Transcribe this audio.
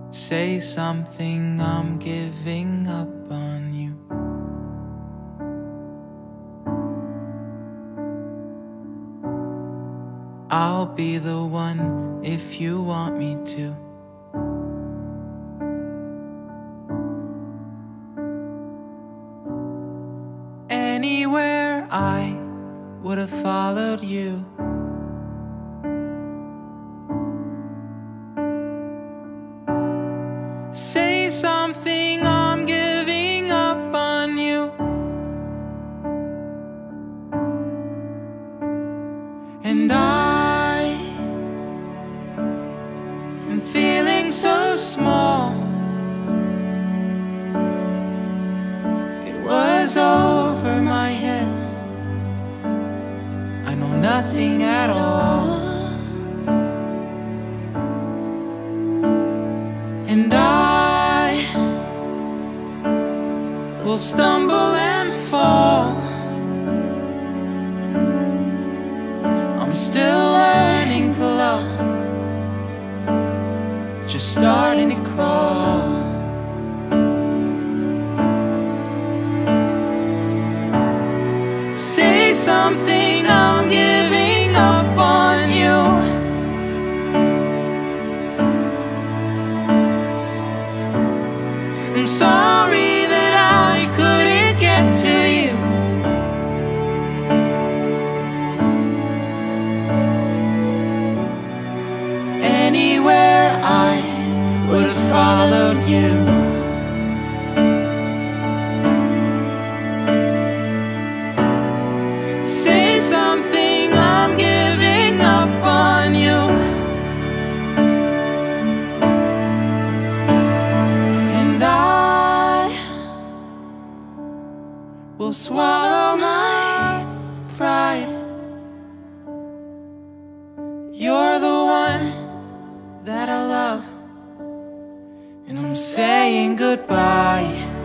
Say something, I'm giving up on you. I'll be the one if you want me to. Anywhere I would have followed you. Say something, I'm giving up on you. And I am feeling so small. It was over my head. I know nothing at all. And I will stumble and fall. I'm still learning to love, just starting to crawl. Say something, I'm giving up on you. I'm sorry that I couldn't get to you. Anywhere I would have followed you. Say something, I'm giving up on you. And I will swallow my pride. You're the one that I love, and I'm saying goodbye.